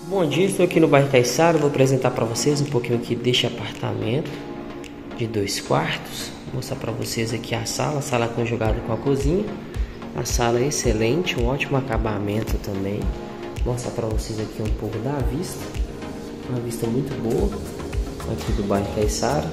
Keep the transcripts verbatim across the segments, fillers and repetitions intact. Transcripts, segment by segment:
Bom dia, estou aqui no bairro Caiçara. Vou apresentar para vocês um pouquinho aqui deste apartamento de dois quartos. Vou mostrar para vocês aqui a sala, a sala conjugada com a cozinha. A sala é excelente, um ótimo acabamento também. Vou mostrar para vocês aqui um pouco da vista, uma vista muito boa aqui do bairro Caiçara.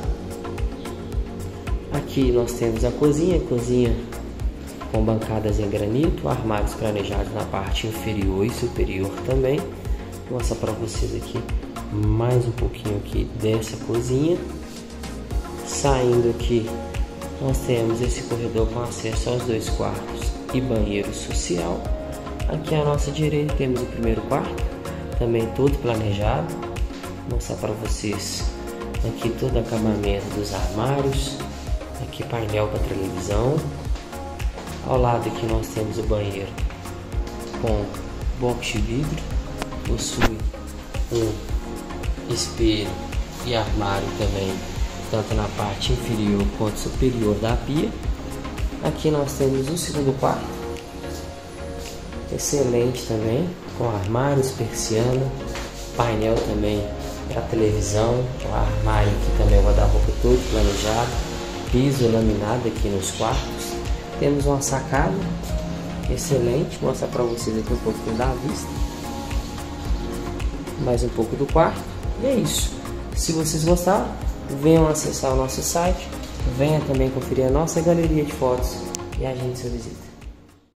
Aqui nós temos a cozinha, cozinha com bancadas em granito, armários planejados na parte inferior e superior também. Vou mostrar para vocês aqui mais um pouquinho aqui dessa cozinha. Saindo aqui, nós temos esse corredor com acesso aos dois quartos e banheiro social. Aqui à nossa direita temos o primeiro quarto, também todo planejado. Vou mostrar para vocês aqui todo o acabamento dos armários. Aqui painel para televisão. Ao lado aqui nós temos o banheiro com box de vidro. Possui um espelho e armário também, tanto na parte inferior quanto superior da pia. Aqui nós temos o segundo quarto, excelente também, com armários, persiana, painel também para televisão, o armário aqui também, o guarda-roupa todo planejado, piso laminado aqui nos quartos. Temos uma sacada excelente, vou mostrar para vocês aqui um pouquinho da vista, mais um pouco do quarto. E é isso. Se vocês gostaram, venham acessar o nosso site, venha também conferir a nossa galeria de fotos e agende sua visita.